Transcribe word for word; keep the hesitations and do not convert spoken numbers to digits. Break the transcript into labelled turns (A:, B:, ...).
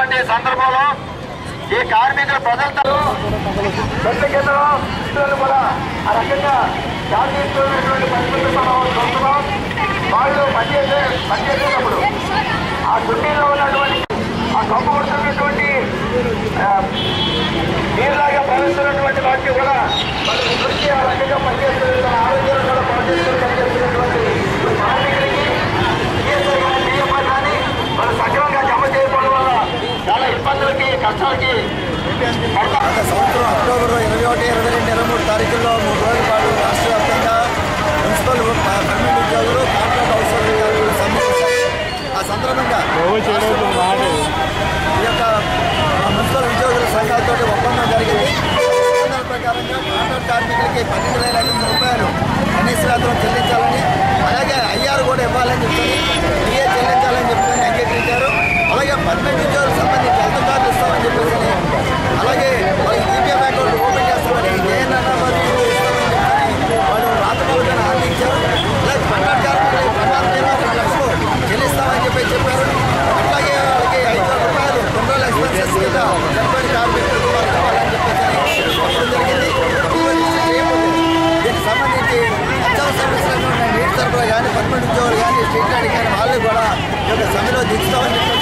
A: చేస్తున్నటువంటి సందర్భంలో ఈ కార్మికుల ప్రజలతో చెట్ల కింద కూడా ఆ రకంగా శాంతిస్తున్నటువంటి పరిస్థితులు మనం చూస్తున్నాం. వాళ్ళు పనిచేసే పనిచేసేటప్పుడు ఆ చుట్టీలో ఉన్నటువంటి ఆ కప్పు కొడుతున్నటువంటి నీరులాగా ప్రవహిస్తున్నటువంటి వాటికి కూడా వాళ్ళు దృష్టి ఆ రకంగా పనిచేస్తున్న ఆరోగ్యాలు కూడా పనిచేస్తూ పనిచేస్తున్నటువంటి కార్మికులకి డిఎఫ్ఐ కానీ వాళ్ళు సక్రమంగా జమ చేయకపోవడం వల్ల చాలా ఇబ్బందులకి కష్టాలకి
B: గత సంవత్సరం అక్టోబర్ ఇరవై ఒకటి ఇరవై రెండు ఇరవై మూడు తారీఖుల్లో మూడు రోజుల పాటు రాష్ట్ర వ్యాప్తంగా మున్సిపల్ పర్మనెంట్ ఉద్యోగులు కాంట్రాక్ట్ అవసరం సంబంధించారు. ఆ సందర్భంగా ఈ యొక్క మున్సిపల్ ఉద్యోగుల సంఘాలతో ఒప్పందం జరిగింది. ఒప్పందాల ప్రకారంగా కాంట్రాక్ట్ కార్మికులకి పన్నెండు వేల ఐదు వందల రూపాయలు కనీస వేతనం చెల్లించాలని, అలాగే ఐఆర్ కూడా ఇవ్వాలని చెప్తుంది, డిఏ చెల్లించాలని చెప్తుంది అంగీకరించారు. అలాగే పర్మనెంట్ ఉద్యోగులకు సంబంధించి హెల్త్ కార్డు ఇస్తామని చెప్పేసి, అలాగే వాళ్ళకి ఈపీఎఫ్ అకౌంట్ ఓపెన్ చేస్తామని, ఏఎన్ఆర్ మరియు ఇస్తామని చెప్పని వాళ్ళు రాతపూర్వకంగా హామీ ఇచ్చారు. అలాగే కాంట్రాక్ట్ కార్మికులకి ప్రమాద బీమా లక్షలు చెల్లిస్తామని చెప్పి చెప్పారు. అట్లాగే వాళ్ళకి ఐదు వేల రూపాయలు రెండు ఎక్స్పెన్సెస్ కింద చనిపోయిన కార్మికులకు వాళ్ళు ఇవ్వాలని చెప్పేసి చెప్పడం జరిగింది. దీనికి సంబంధించి అత్యవసర విషయంలో నీటి సరఫరా కానీ పర్మనెంట్ ఉద్యోగులు కానీ స్ట్రీట్ లైట్ కానీ వాళ్ళు కూడా ఈ యొక్క సమ్మెలో దిగుతామని చెప్పి